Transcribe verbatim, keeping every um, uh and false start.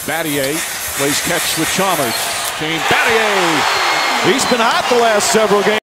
Battier plays catch with Chalmers. Shane Battier. He's been hot the last several games.